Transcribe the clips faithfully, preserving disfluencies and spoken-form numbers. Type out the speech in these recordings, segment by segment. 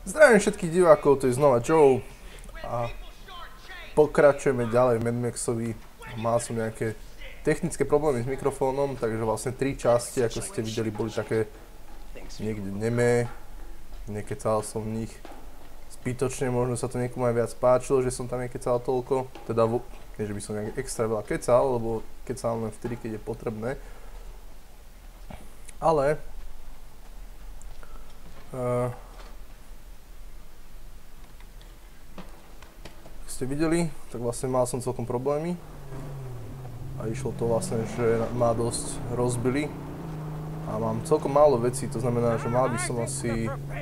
Zdravím všetkých divákov, to je znova Joe a pokračujeme ďalej v Mad Maxovi. Mal som nejaké technické problémy s mikrofónom, takže vlastne tri časti, ako ste videli, boli také niekde nemé, nekecal som v nich zbytočne, možno sa to niekomu aj viac páčilo, že som tam nekecal toľko, teda nie, že by som nejak extra veľa kecal, lebo kecal len vtedy, keď je potrebné, ale uh, ste videli, tak vlastne mal som celkom problémy a išlo to vlastne, že ma dosť rozbili a mám celkom málo vecí, to znamená, že mal by som asi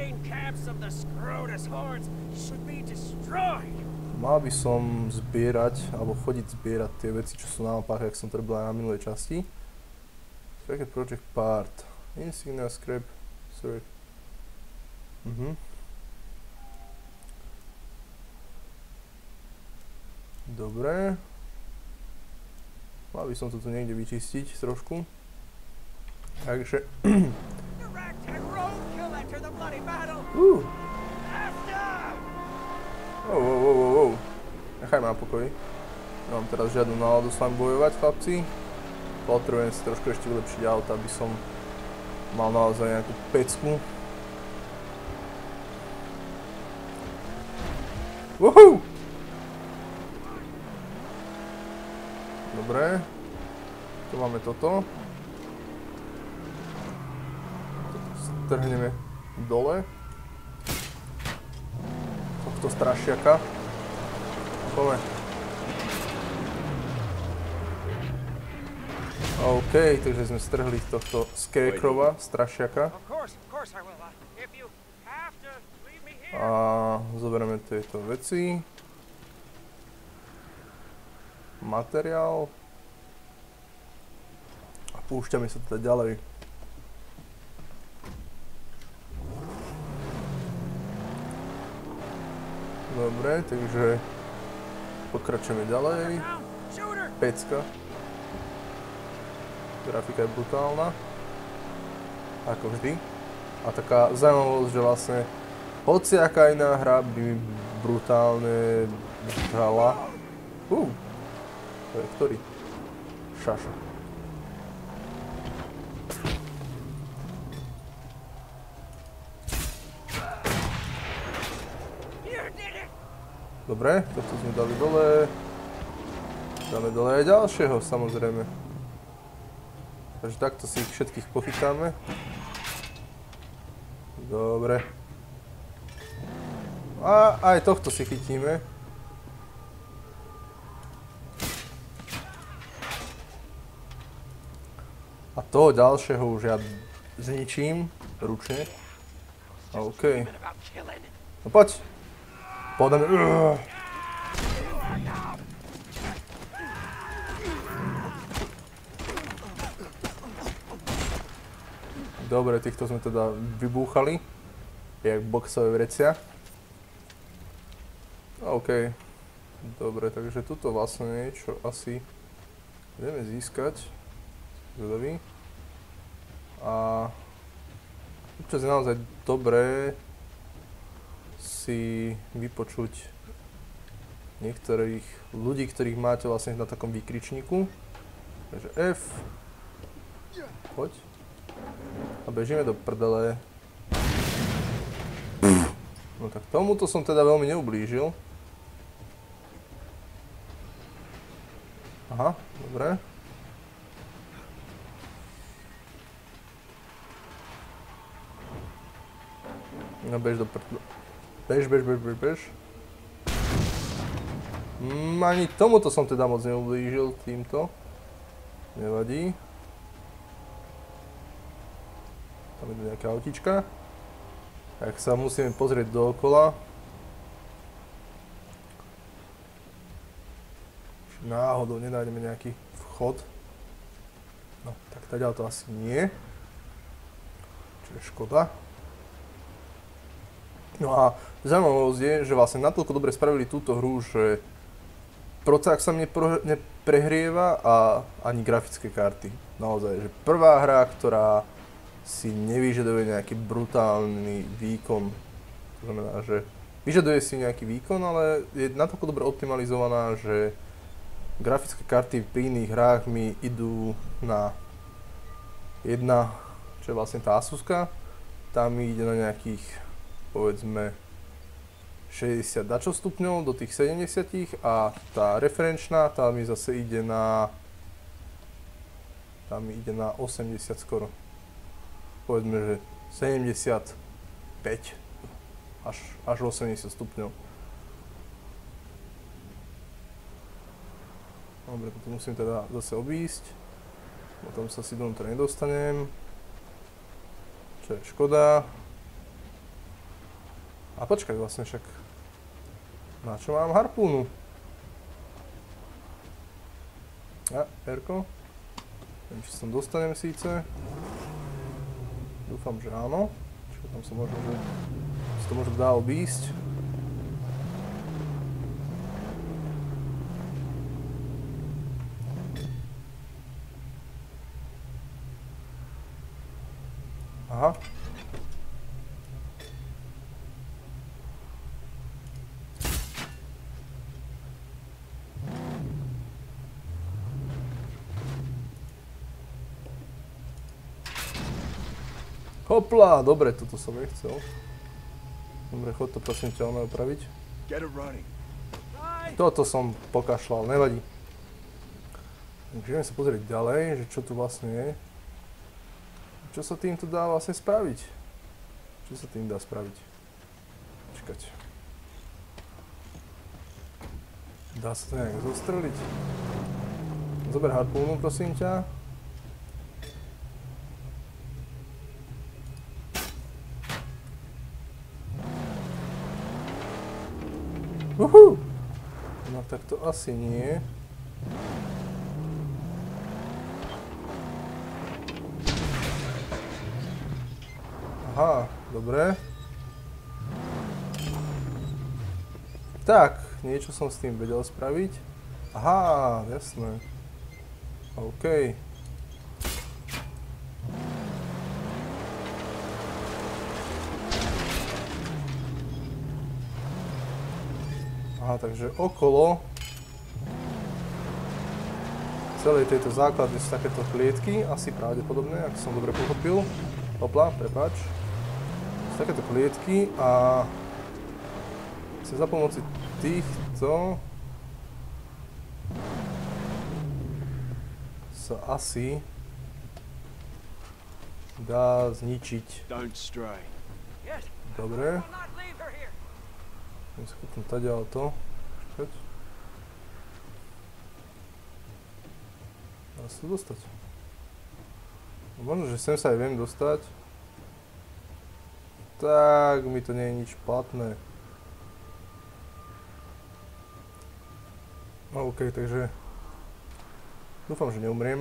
mal by som zbierať, alebo chodiť zbierať tie veci, čo sú na mapách, jak som to robil aj na minulej časti. Secret Project Part, Insignia, Scrap, sorry. Mhm. Dobre. Mal by som to tu niekde vyčistiť trošku. Takže... uh. Wow, wow, wow, wow, wow. Nechaj ma na pokoji. Nemám teraz žiadnu náladu s vami bojovať, chlapci. Potrebujem si trošku ešte vylepšiť auto, aby som mal naozaj nejakú pecku. Woohoo! Dobre, tu máme toto. Toto strhneme dole. Tohto strašiaka. Poďme. OK, takže sme strhli tohto Scarecrowa, strašiaka. A zoberieme tieto veci. Materiál a púšťame sa teda ďalej. Dobre, takže pokračujeme ďalej. Pecka. Grafika je brutálna. Ako vždy. A taká zaujímavosť, že vlastne hociaká iná hra by mi brutálne žala. Uh. To je ktorý? Šaša. Dobre, toto sme dali dole. Dáme dole aj ďalšieho, samozrejme. Takže takto si ich všetkých pochytáme. Dobre. A aj tohto si chytíme. A toho ďalšieho už ja zničím ručne. OK. No poď. Poďme. Dobre, týchto sme teda vybúchali. Jak boxové vrecia. OK. Dobre, takže tuto vlastne niečo asi vieme získať. Zvedavý. A čo je naozaj dobré si vypočuť niektorých ľudí, ktorých máte vlastne na takom výkričníku. Takže F. Poď. A bežíme do prdele. No tak tomuto som teda veľmi neublížil. Aha, dobre. No bež do prdele. Bež, bež, bež, bež, bež. Mm, ani tomuto som teda moc neublížil týmto. Nevadí. Tam je nejaká autička. Tak sa musíme pozrieť dookola. Náhodou nenájdeme nejaký vchod. No, tak taďal to asi nie. Čo je škoda. No a zaujímavosť je, že vlastne natoľko dobre spravili túto hru, že procák sa neprehrieva a ani grafické karty. Naozaj, že prvá hra, ktorá si nevyžaduje nejaký brutálny výkon To znamená, že vyžaduje si nejaký výkon, ale je natoľko dobre optimalizovaná, že grafické karty pri iných hrách mi idú na jedna, čo je vlastne tá Asuska, tam mi ide na nejakých, povedzme, šesťdesiat dačo stupňov do tých sedemdesiat a tá referenčná, tá mi zase ide na, tam mi ide na osemdesiat skoro. Povedzme, že sedemdesiatpäť až, až osemdesiat stupňov. Dobre, toto musím teda zase obísť. Potom sa si donútra nedostanem. Čo je škoda. A počkaj, vlastne však... Na čo mám harpúnu? A, Erko. Neviem, či sa tam dostanem síce. Dúfam, že áno. Čiže tam sa možno, že... si to možno dá obísť. Aha. Hopla, dobre, toto som nechcel. Dobre, chod to prosím ťa ono opraviť. Toto som pokašľal, nevadí. Takže ideme sa pozrieť ďalej, že čo tu vlastne je. Čo sa tým tu dá vlastne spraviť? Čo sa tým dá spraviť? Čakať. Dá sa to nejak zostreliť? Zober harpúnu, prosím ťa. Uhu! No tak to asi nie. Aha, dobre. Tak, niečo som s tým vedel spraviť. Aha, jasné. OK. Aha, takže okolo celej tejto základne sú takéto klietky, asi pravdepodobne, ak som dobre pochopil. Hopla, prepáč. Sú takéto klietky a sa za pomoci týchto sa asi dá zničiť. Dobre. Idem sa potom taďal to. Čakať. Dá sa to dostať. Možno, že sem sa aj viem dostať. Tak, mi to nie je nič platné. No okej, takže... Dúfam, že neumriem.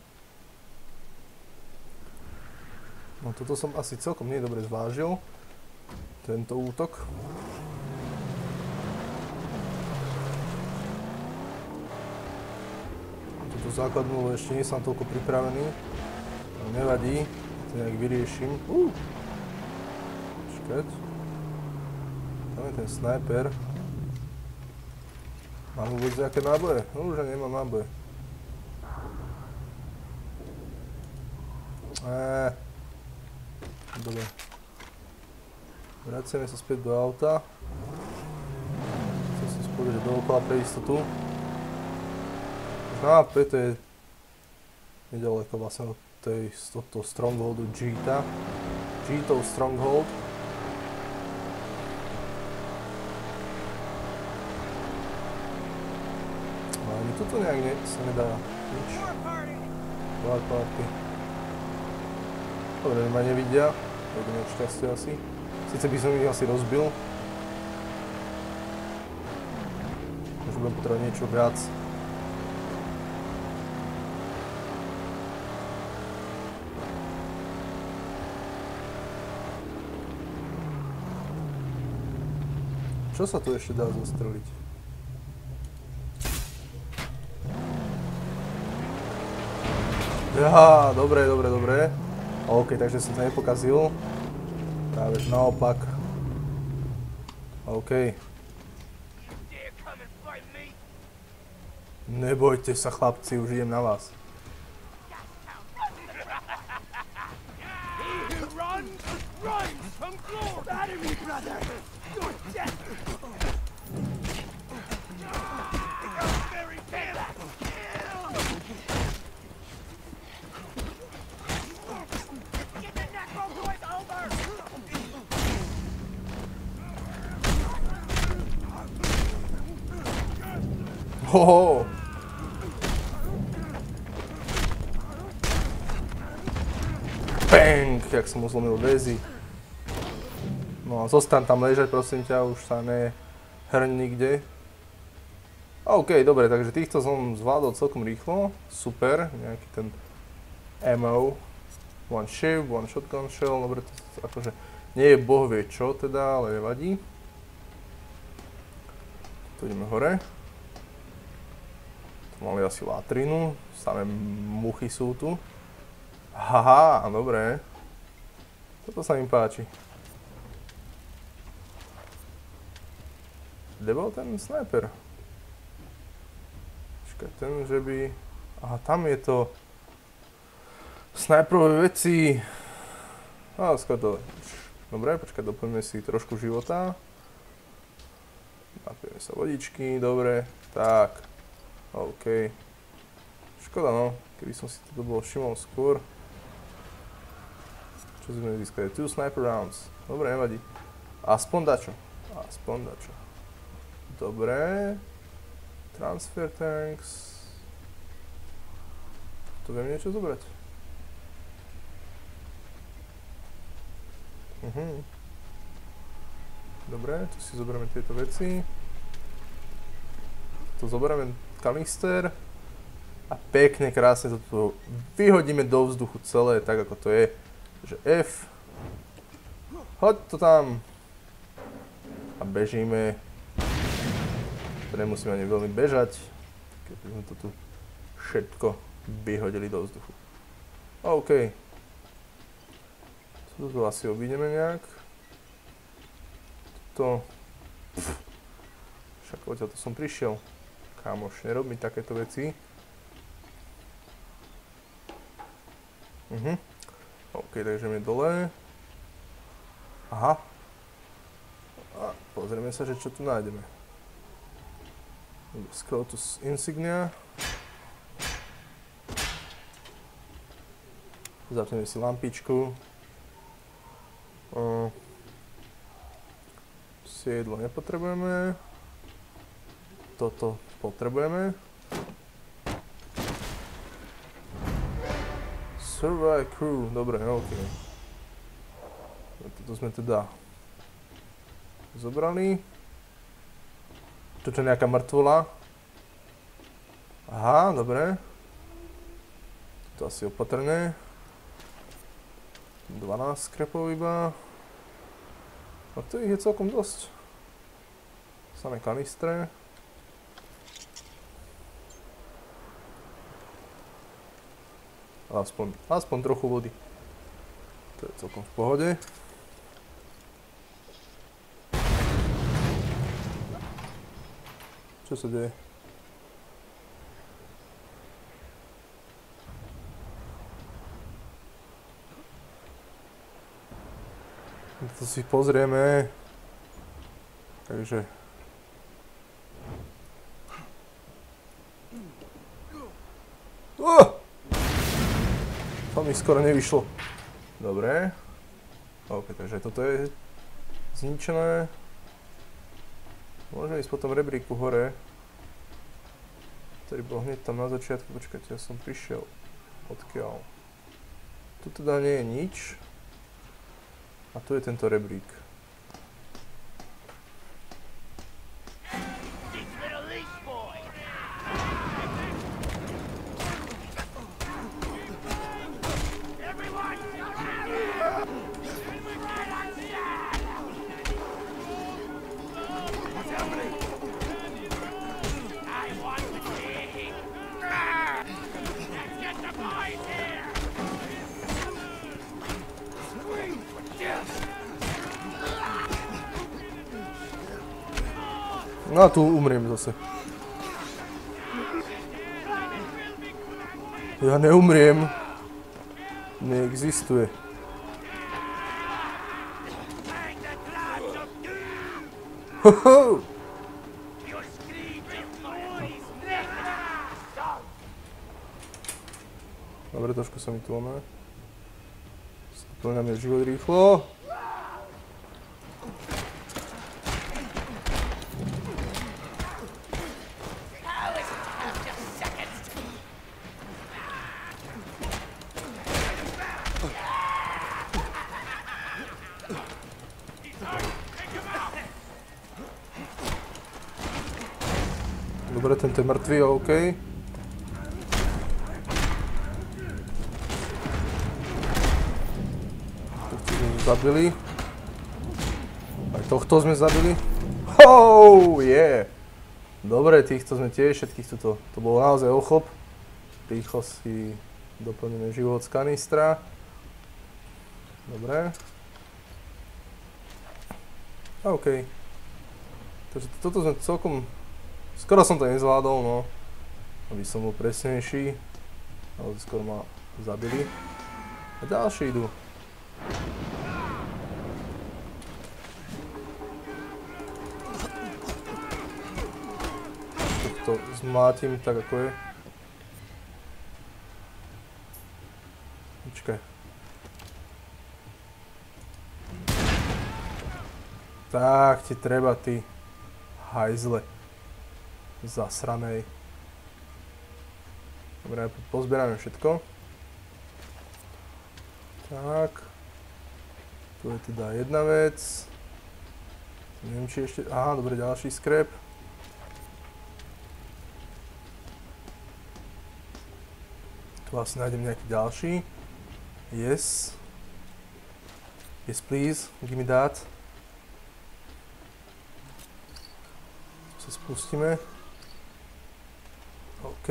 No toto som asi celkom nie dobre zvážil. Tento útok. Túto základnú ešte nie som toľko pripravený. Nevadí, to nejak vyrieším. Uh. Počkať. Tam je ten snajper. Mám vôbec nejaké náboje? No už nemám náboje. Eee. Dobre. Vraciame sa späť do auta. Chcem si spôsobiť dookola pre istotu. No a preto je nedaleko vlastne od tej, z tohto strongholdu Jeeta. Jeetov stronghold. No ani toto nejak ne, sa nedá nič. Blood party. Dobre, ma nevidia. Jedine od šťastia asi. Sice by som ich asi rozbil. Možno budem potrebovať niečo viac. Čo sa tu ešte dá zostreliť? Já, dobre, dobre, dobre. OK, takže som to nepokazil. Práve že naopak. OK. Nebojte sa, chlapci, už idem na vás. Hoho! Bang! Jak som mu zlomil väzy. No a zostaň tam ležať, prosím ťa, už sa nehrň nikde. OK, dobre, takže týchto som zvládol celkom rýchlo. Super, nejaký ten ammo. One shiv, one shotgun shell, dobre, to akože nie je boh vie čo teda, ale nevadí. Tu ideme hore. Tu mali asi latrinu, samé muchy sú tu. Haha, dobre. Toto sa mi páči. Kde bol ten sniper? Počkaj, ten, že by... Aha, tam je to... Sniperové veci... Á, skôr dole. Dobre, počkaj, doplňme si trošku života. Napijeme sa vodičky, dobre. Tak. OK. Škoda, no. Keby som si to bol všimol skôr. Čo sme získali? Two sniper rounds. Dobre, nevadí. Aspoň dačo. Aspoň dačo. Dobre. Transfer tanks. Tu viem niečo zobrať. Mhm. Dobre, tu si zoberieme tieto veci. Tu zoberieme kanister. A pekne, krásne to tu vyhodíme do vzduchu celé, tak ako to je. Že F. Hoď to tam. A bežíme. Nemusíme ani veľmi bežať. Keď sme to tu všetko vyhodili do vzduchu. OK. Tu to asi obídeme nejak. Tuto. Však odtiaľ to som prišiel. Kámoš, nerob mi takéto veci. Mhm. OK, takže ideme dole. Aha. A pozrieme sa, že čo tu nájdeme. Scrotus insignia. Zapneme si lampičku. Uh, Siedlo nepotrebujeme. Toto potrebujeme. Survive crew, dobre, OK. Toto sme teda zobrali. Tuto je nejaká mŕtvola. Aha, dobre. To asi opatrne. dvanásť skrepov iba. A to ich je celkom dosť. Samé kanistre. Aspoň, aspoň trochu vody. To je celkom v pohode. Čo sa deje? To si pozrieme. Takže... Oh! To mi skoro nevyšlo. Dobre. OK, takže toto je zničené. Môžeme ísť po tom rebríku hore. Ktorý bol hneď tam na začiatku. Počkajte, ja som prišiel. Odkiaľ? Tu teda nie je nič. A tu je tento rebrík. No a tu umriem zase. Ja neumriem. Neexistuje. Hoho! Dobre, trošku sa mi tu oné. Splňam je život rýchlo. Dobre, tento je mŕtvý, OK. Tohto sme zabili. Aj tohto sme zabili. Oh, yeah! Dobre, týchto sme tiež, všetkých tuto. To bolo naozaj ochop. Rýchlo si doplníme život z kanistra. Dobre. OK. Takže toto sme celkom... Skoro som to nezvládol, no. Aby som bol presnejší. Ale skoro ma zabili. A ďalší idú. To zmátim tak, ako je. Počkaj. Tak ti treba, ty hajzle. Zasranej. Dobre, pozbierame všetko. Tak. Tu je teda jedna vec. Neviem, či ešte... Aha, dobre, ďalší skrep. Tu asi nájdem nejaký ďalší. Yes. Yes, please. Give me that. Tu sa spustíme. OK.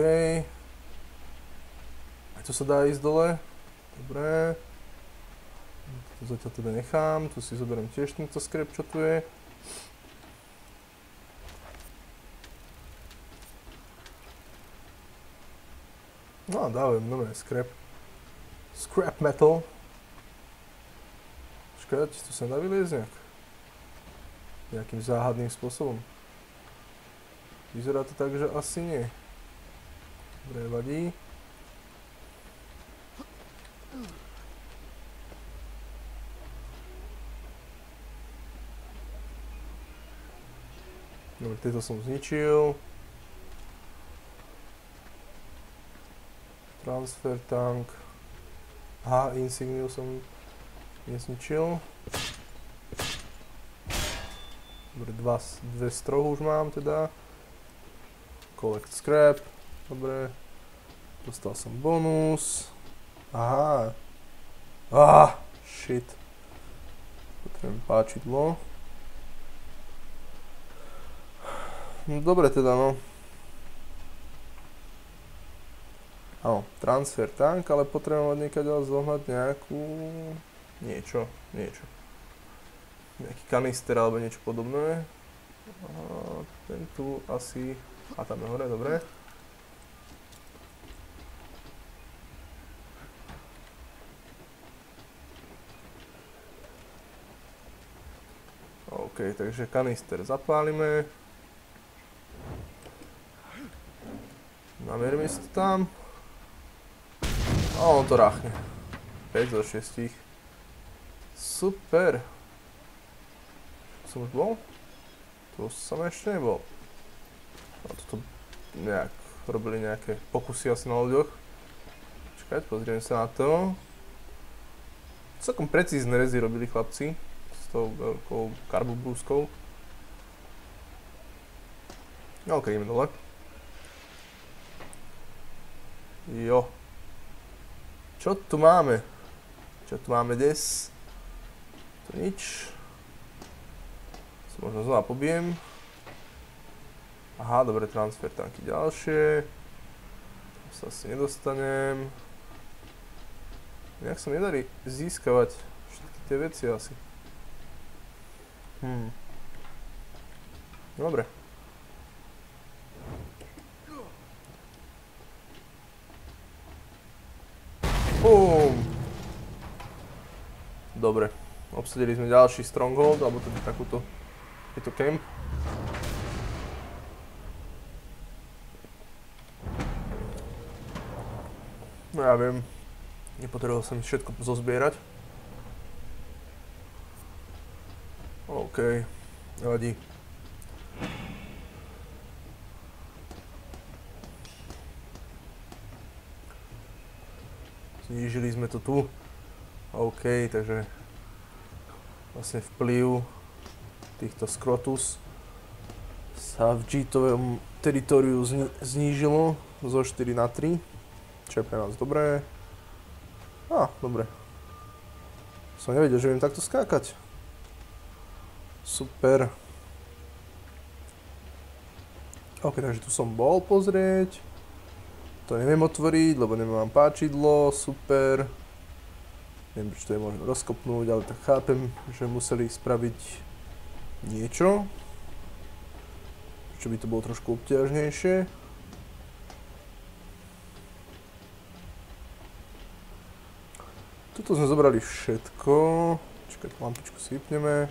Aj tu sa dá ísť dole. Dobre. Tu zatiaľ teda nechám. Tu si zoberiem tiež tento skrep, čo tu je. No a dávam nové scrap. Scrap metal. Počkať, tu sa dá vyliezť nejak. Nejakým záhadným spôsobom. Vyzerá to tak, že asi nie. Dobre, vadí. Dobre, tieto som zničil. Transfer tank. Aha, insigniu som nezničil. Dobre, dva, dve strohu už mám teda. Collect scrap. Dobre. Dostal som bonus. Aha. Ah, shit. Potrebujem páčidlo. Dobre teda, no. Áno, transfer tank, ale potrebujem od niekaďaľ zohnať nejakú... niečo, niečo. Nejaký kanister alebo niečo podobné. A ten tu asi... A tam je hore, dobre. OK, takže kanister zapálime. Namierime si to tam. A on to ráchne. päť zo šesť. Super. Som už bol? Tu som ešte nebol. A toto nejak robili nejaké pokusy asi na ľuďoch. Čakať, pozrieme sa na to. Celkom precízne rezy robili chlapci. S tou veľkou karbobrúskou. No, ok, ideme dole. Jo. Čo tu máme? Čo tu máme des? Tu nič. Sa možno znova pobijem. Aha, dobre, transfer tanky ďalšie. Tam sa asi nedostanem. Nejak sa nedarí získavať všetky tie veci asi. Hm. Dobre. Dobre. Obsadili sme ďalší stronghold, alebo teda takúto, takýto camp. No ja viem, nepotreboval som všetko zozbierať. OK, nevadí. Znížili sme to tu. OK, takže vlastne vplyv týchto Skrotus sa v G-tovom teritoriu zni znížilo zo štyri na tri. Čo je pre nás dobré. Á, dobre. Som nevedel, že viem takto skákať. Super. OK, takže tu som bol pozrieť. To neviem otvoriť, lebo nemám páčidlo. Super. Neviem, či to je možno rozkopnúť, ale tak chápem, že museli spraviť niečo. Čo by to bolo trošku obťažnejšie. Tuto sme zobrali všetko. Čakaj, lampičku si vypneme.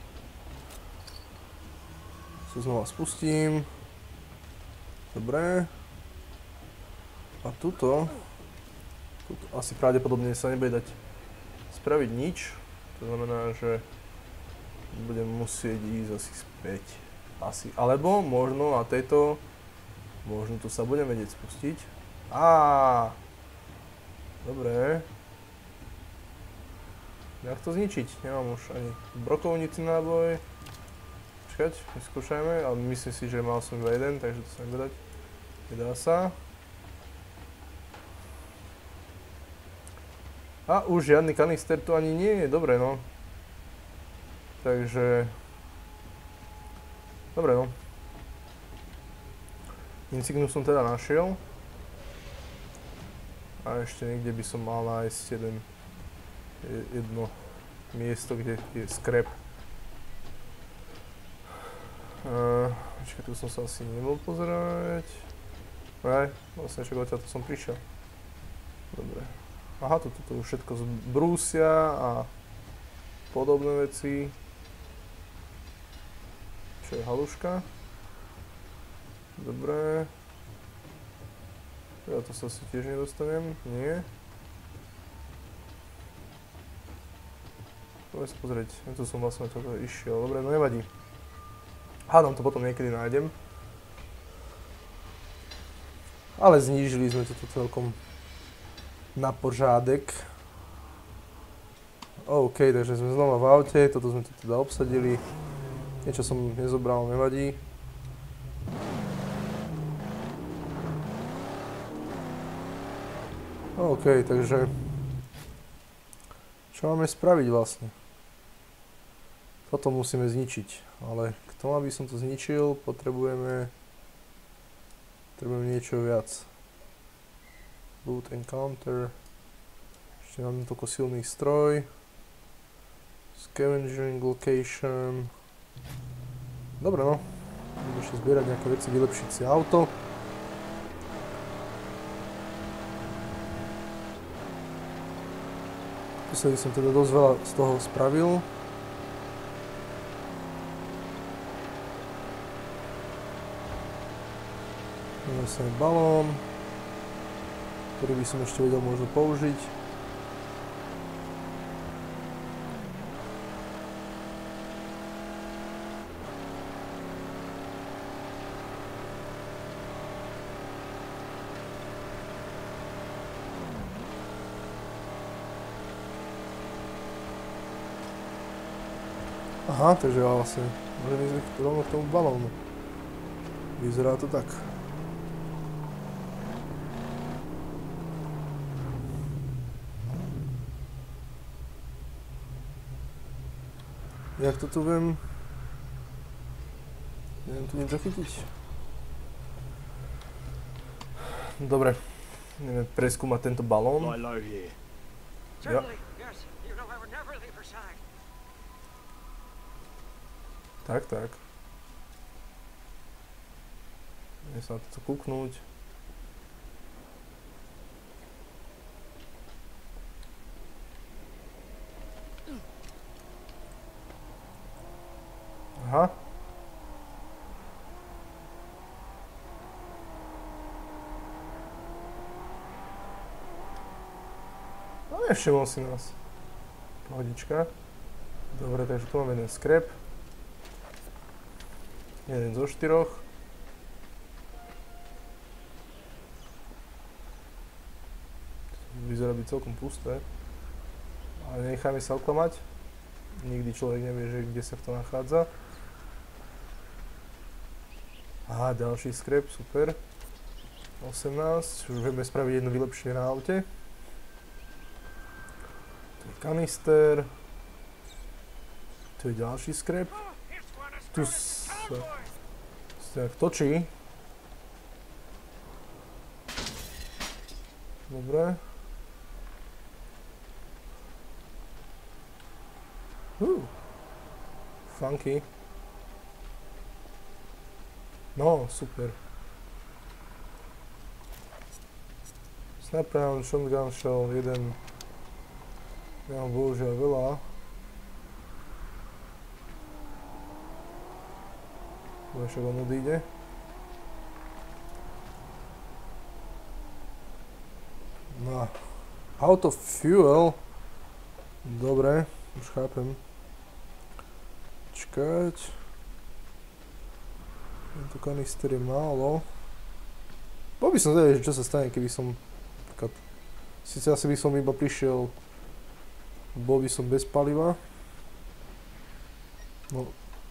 Sa znova spustím. Dobre. A tuto, tuto asi pravdepodobne sa nebude dať spraviť nič. To znamená, že budem musieť ísť asi späť. Asi. Alebo možno na tejto, možno tu sa budem vedieť spustiť. Á, dobre. Jak to zničiť? Nemám už ani brokovnici náboj. Počkať, vyskúšajme, ale myslím si, že mal som iba jeden, takže to sa nedá dať. Nedá sa. A už žiadny kanister tu ani nie je, dobre no. Takže... Dobre no. Insignu som teda našiel. A ešte niekde by som mal nájsť jeden... jedno miesto, kde je skrep. Počkaj, tu som sa asi nebol pozerať. Aj, vlastne však odtiaľ som prišiel. Dobre. Aha, tu už všetko z brúsia a podobné veci. Čo je haluška? Dobre. Ja to sa asi tiež nedostanem, nie. Poďme sa pozrieť, ja tu som vlastne toto išiel, dobre, no nevadí. Hádam to potom niekedy nájdem. Ale znížili sme toto celkom na pořádek. OK, takže sme znova v aute, toto sme tu teda obsadili. Niečo som nezobral, nevadí. OK, takže... Čo máme spraviť vlastne? Toto musíme zničiť, ale k tomu, aby som to zničil, potrebujeme... Potrebujeme niečo viac. Boot encounter. Ešte máme toľko silný stroj. Scavenging location. Dobre no. Budem ešte zbierať nejaké veci, vylepšiť si auto. Posledný som teda dosť veľa z toho spravil. Zase balón, ktorý by som ešte vedel možno použiť. Aha, takže ja vlastne môžem ísť rovno k tomu balónu. Vyzerá to tak. Jak to tu viem? Neviem tu nič zachytiť. Dobre. Ideme preskúmať tento balón. Ja. Tak, tak. Ideme sa na toto kúknúť. Aha. No nevšimol si nás. Pohodička. Dobre, takže tu máme jeden scrap. Jeden zo štyroch. Vyzerá byť celkom pusté. Ale necháme sa oklamať. Nikdy človek nevie, že kde sa to nachádza. Aha, ďalší scrap, super. osemnásť, už vieme spraviť jedno vylepšenie na aute. Tu je kanister. Tu je ďalší scrap. Tu sa, sa nejak točí. Dobre. Uh, funky. No, super. Sniper round, shotgun shell, jeden. Ja mám bohužiaľ veľa. Bo však on odíde. No. Out of fuel. Dobre, už chápem. Čakať. Tento kanister je málo. Bol by som zvedavý, čo sa stane, keby som... Sice asi by som iba prišiel... Bol by som bez paliva. No.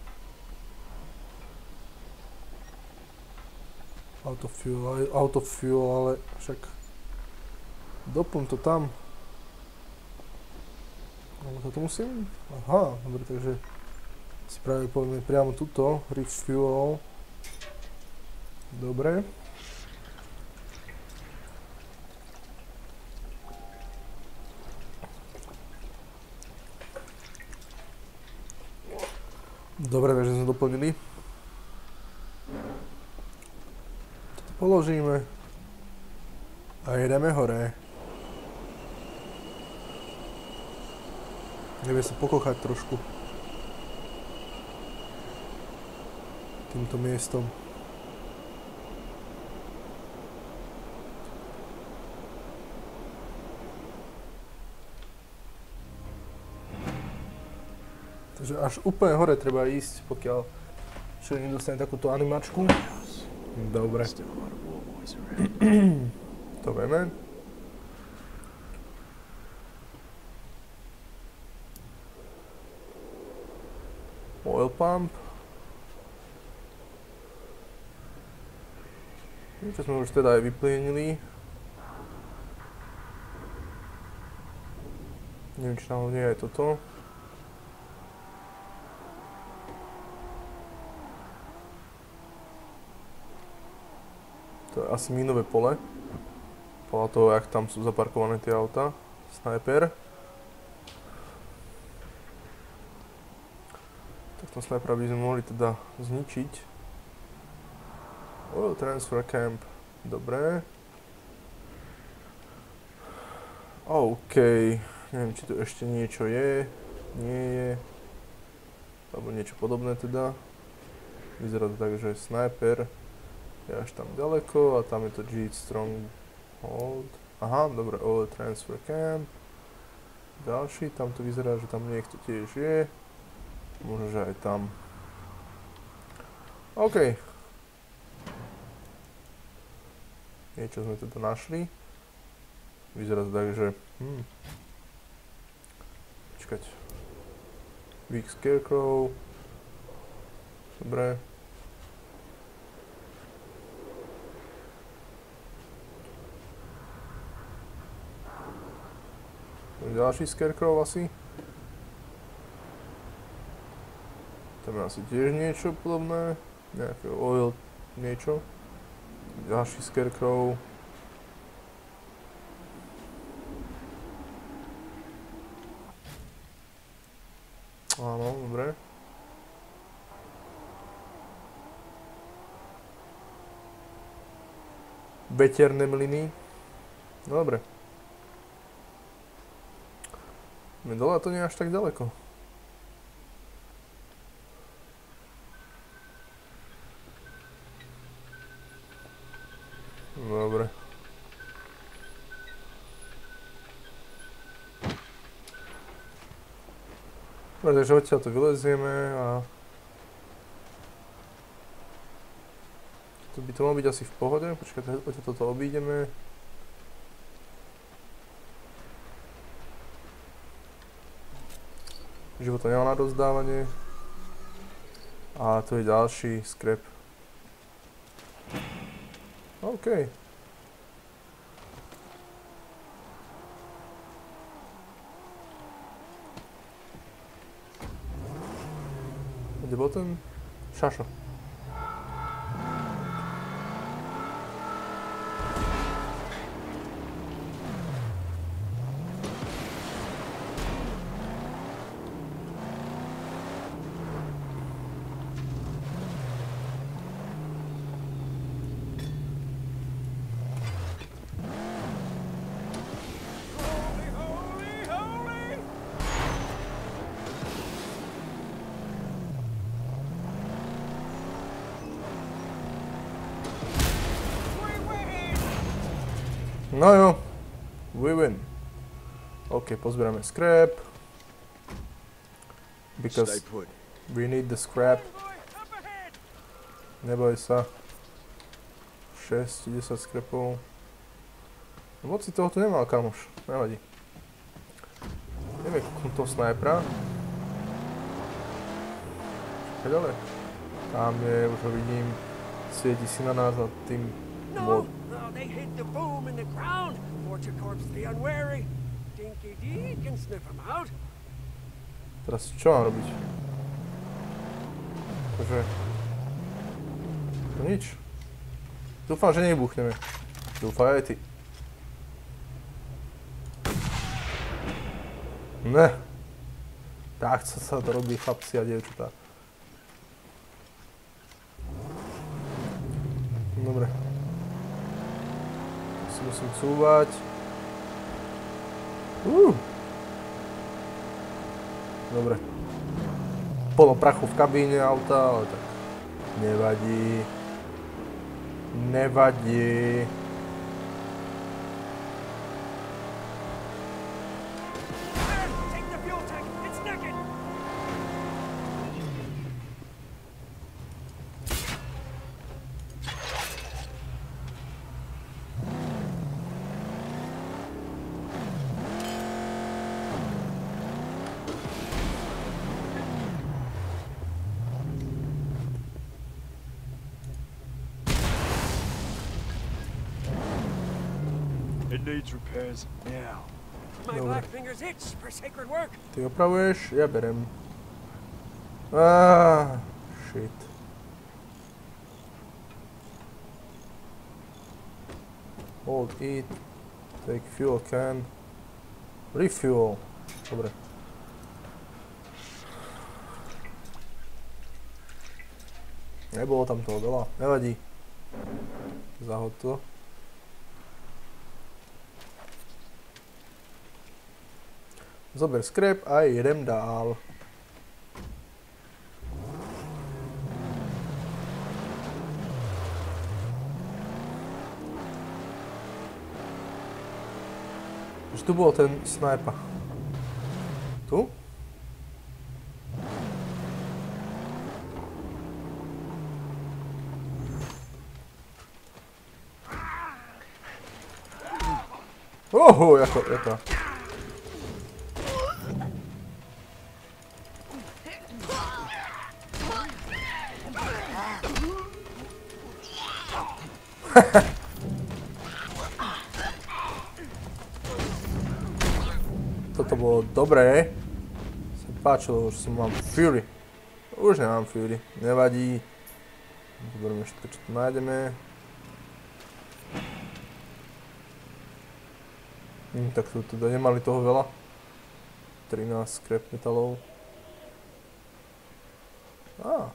Out of fuel, out of fuel, ale však... Doplň to tam. Ale toto musím? Aha, dobre, takže... Si práve povieme priamo tuto, refuel. Dobre. Dobre, takže sme doplnili. Toto položíme. A jedeme hore. Ideme sa pokochať trošku. Týmto miestom. Takže až úplne hore treba ísť, pokiaľ človek nedostane takúto animačku. Dobre. To vieme. Oil pump. Čo sme už teda aj vyplienili. Neviem, či náhodou nie je aj toto. To je asi mínové pole. Podľa toho, jak tam sú zaparkované tie auta. Sniper. Tak ten sniper by sme mohli teda zničiť. Oil transfer camp. Dobre. OK. Neviem, či tu ešte niečo je. Nie je. Alebo niečo podobné teda. Vyzerá to tak, že sniper je až tam ďaleko a tam je to Jeep Stronghold. Aha, dobre, oil transfer camp. Ďalší, tam to vyzerá, že tam niekto tiež je. Možno, že aj tam. OK. Niečo sme teda našli. Vyzerá to tak, že... Hm. Počkať. Weak Scarecrow. Dobre. Ďalší Scarecrow asi. Tam je asi tiež niečo podobné. Nejaké oil niečo. Ďalší Scarecrow. Áno, dobre. Veterné mlyny. No dobre. Dole to nie je až tak ďaleko. Dobre. Dobre, takže odtiaľ to vylezieme a... To by to malo byť asi v pohode, počkajte, odtiaľ toto obídeme. Život to nemá na rozdávanie. A tu je ďalší scrap. OK. Kde bol ten šašo? No jo, we win. OK, pozbierame scrap. Because we need the scrap. Neboj sa. šesť desať scrapov. Moc si toho tu nemal, kamoš. Nevadí. Ideme kúknúť toho snajpera. Čakaj ďalej. Tam je, už ho vidím. Svieti si na nás nad tým mod. They hid the boom in the ground. Forticorp's the unwary. Dinky Dee can sniff him out. Teraz čo mám robiť? Takže... To nič. Dúfam, že nebuchneme. Dúfaj aj ty. Ne. Tak sa to robí, chlapci a dievčatá. Dobre. Musím cúvať. Uh. Dobre. Plno prachu v kabíne auta, ale tak nevadí. Nevadí. It needs repairs now. My black fingers itch for sacred work. Ty opravuješ? Ja berem. Ah, shit. Hold it. Take fuel can. Refuel. Dobre. Nebolo tam toho veľa. Nevadí. Zahod to. Zober scrap a idem dál. Už tu bol ten snajpa. Tu? Oho, jako, jako. Toto bolo dobré. Sa mi páčilo, už som mám Fury. Už nemám Fury, nevadí. Zoberme všetko, čo tu nájdeme. Hm, tak tu teda nemali toho veľa. trinásť scrap metalov. Á.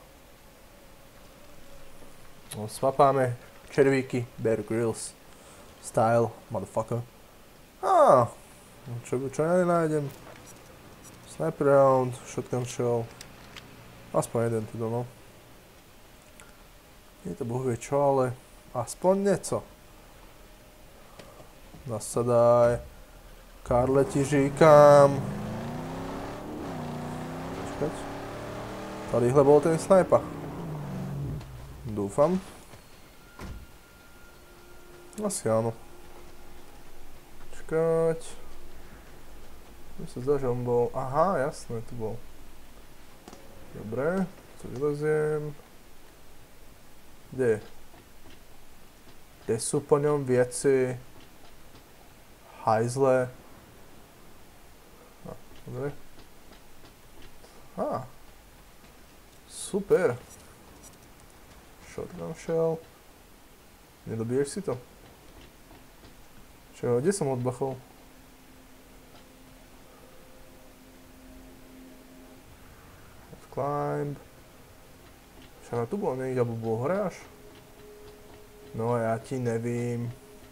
No, swapáme červíky, Bear Grylls style, motherfucker. Á, čo, čo ja nenájdem? Sniper round, shotgun shell. Aspoň jeden teda, no. Nie to boh vie čo, ale aspoň nieco. Nasadaj. Karle, ti říkám. Počkať. Tadyhle bol ten snajpa. Dúfam. Asi áno. Počkať. Mne sa zdá, že on bol... Aha, jasné, tu bol. Dobre, tu vyleziem. Kde je? Kde sú po ňom veci? Hajzle. No, dobre. Á. Super. Shotgun shell. Nedobiješ si to? Čo, kde som odbachol? Climb. Však tu bolo niekde, alebo bolo hore až? No ja ti nevím.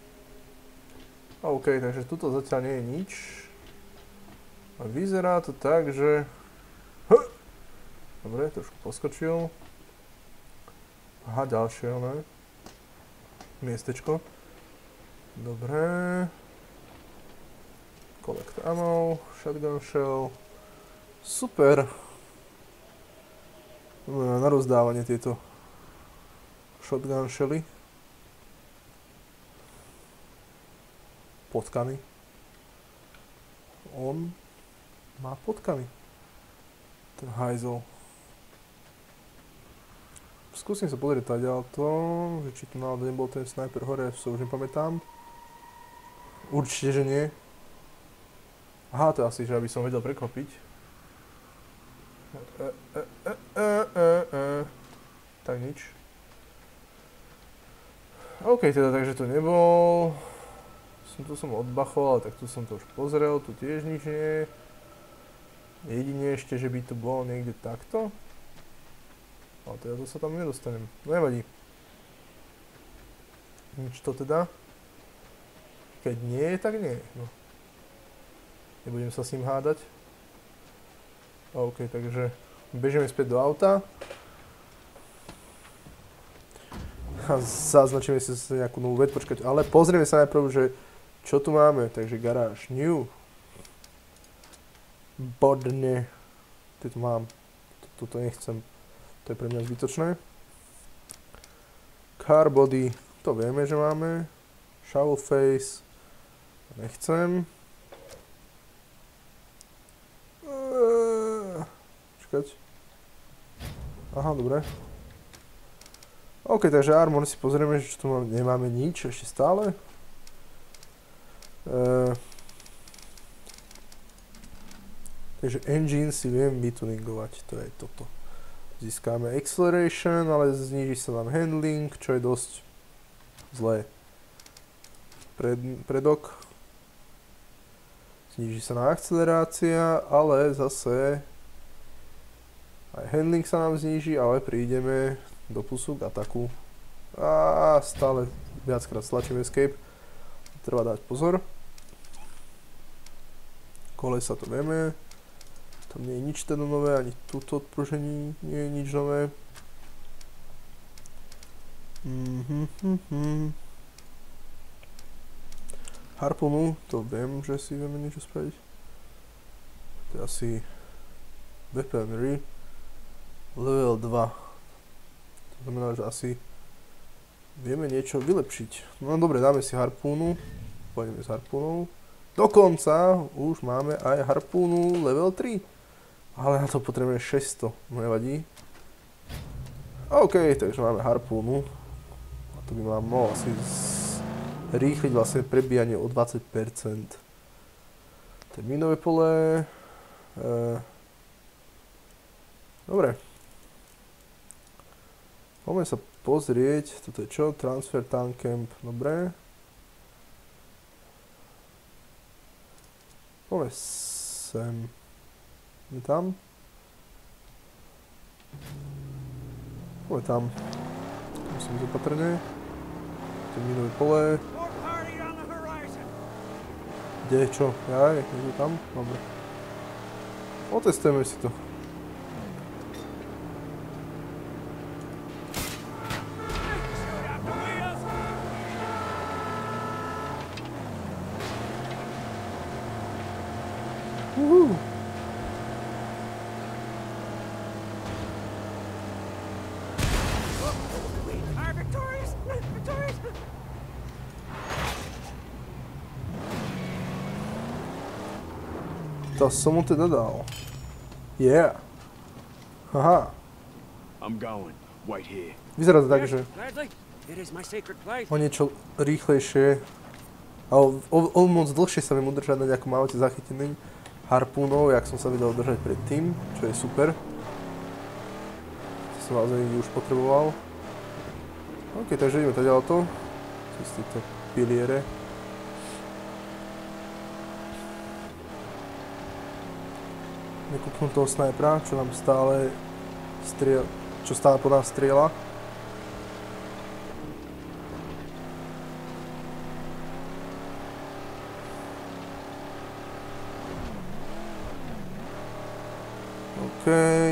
OK, takže tuto zatiaľ nie je nič. A vyzerá to tak, že... Dobre, trošku poskočil. Aha, ďalšie, ne? Miestečko. Dobre. Collect ammo, shotgun shell. Super. Na rozdávanie tieto shotgun shelly. Potkany. On má potkany. Ten hajzel. Skúsim sa pozrieť taďalto, že či tu náhodou nebol ten sniper hore, sa už nepamätám. Určite, že nie. Aha, to je asi, že aby som vedel preklopiť. E, e, e, e, e, e. Tak nič. OK, teda takže to nebol. Som, tu som odbachol, ale tak tu som to už pozrel, tu tiež nič nie je. Jedine ešte, že by to bolo niekde takto. Ale teda to sa tam nedostanem. No nevadí. Nič to teda. Keď nie, tak nie. No. Nebudem sa s ním hádať. OK, takže bežíme späť do auta. A zaznačíme si nejakú novú vec, počkať. Ale pozrieme sa najprv, že čo tu máme. Takže garáž. New. Bodne. Tu to mám. Toto nechcem. To je pre mňa zbytočné. Car body. To vieme, že máme. Shovel face. Nechcem. Počkať. Aha, dobre. OK, takže armor si pozrieme, že tu nemáme nič ešte stále. Uh, takže engine si viem vytuningovať, to je toto. Získame acceleration, ale zníži sa nám handling, čo je dosť zlé. Pred, predok. Zníži sa nám akcelerácia, ale zase aj handling sa nám zníži, ale prídeme do plusu k ataku. A stále viackrát stlačím escape. Treba dať pozor. Kolesa to vieme. Tam nie je nič teda nové, ani túto odpružení nie je nič nové. Mm-hmm. Harpunu, to viem, že si vieme niečo spraviť. To je asi weaponry level dva. To znamená, že asi vieme niečo vylepšiť. No dobre, dáme si harpúnu. Pôjdeme s harpúnou. Dokonca už máme aj harpúnu level tri. Ale na to potrebujeme šesťsto. Nevadí. OK, takže máme harpúnu. A to by nám mohlo asi rýchliť vlastne prebíjanie o dvadsať percent. To je minové pole. E... Dobre. Poďme sa pozrieť. Toto je čo? Transfer tank camp. Dobre. Poďme sem. Je tam? Poďme tam. Musím ísť opatrne. To je minové pole. Kde? Čo? Jaj, je to tam? Dobre. Otestujeme si to. Uhu. We are victorious! Victorious! To som mu teda dal. Yeah. Haha. I'm going. Wait here. Vyzerá to tak, že Gladly. It is my sacred place. o niečo rýchlejšie a o, o, o moc dlhšie sa viem udržať na nejakom aute zachyteným harpúnov, jak som sa vedel udržať predtým, čo je super. To som naozaj už potreboval. OK, takže ideme to ďalej to. Cez tieto piliere. Nekúpnú toho snajpera, čo nám stále striel, čo stále po nás strieľa. OK.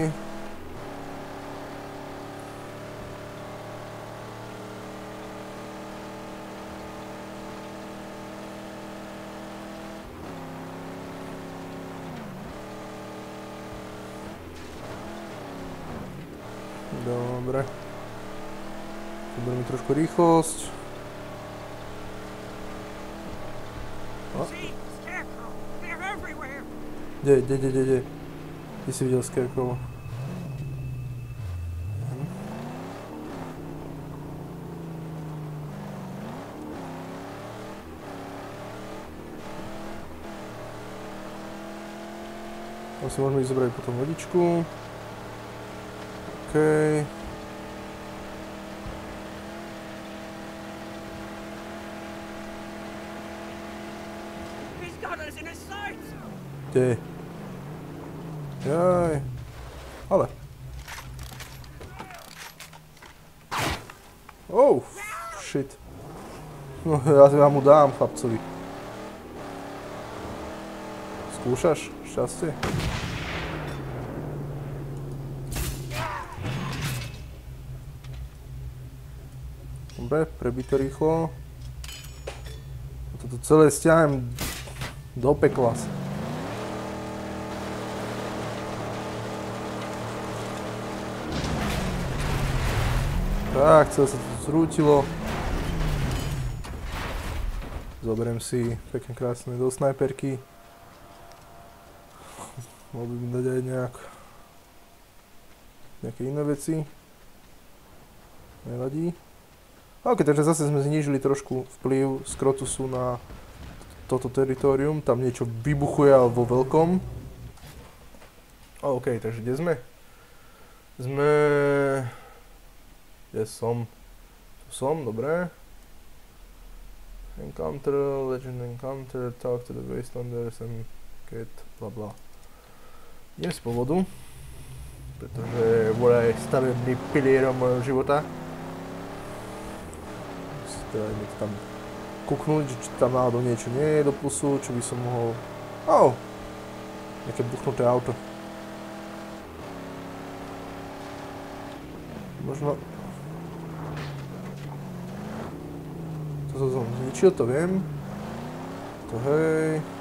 Dobre. Zoberme trošku rýchlosť. O. See, Scarecrow. They're everywhere. Kde, kde, kde, kde, kde? Kde si videl Scarecrow? Hm. Tam si môžeme ísť zobrať potom vodičku. OK. He's got us in his sights. Kde? Jaj. Ale. Oh, shit. No, ja, ja mu dám, chlapcovi. Skúšaš? Šťastie? Dobre, prebí to rýchlo. A toto celé stiahnem do pekla. Tak, celé sa to zrútilo. Zoberiem si pekne krásne do snajperky. Mohol by mi dať aj nejak nejaké iné veci. Nevadí. Ok, takže zase sme znížili trošku vplyv z Krotusu na toto teritorium. Tam niečo vybuchuje vo veľkom. Ok, takže kde sme? Sme... Kde som? Tu som, dobre. Encounter, legend encounter, talk to the wastelanders and get bla bla. Idem z povodu, pretože voda je stavebný pilierom mojho života. Teda ideme tam kúknúť, či tam náhodou niečo nie je do plusu, čo by som mohol... Oh! Nejaké buchnuté auto. Možno... To som zničil, to viem. To hej...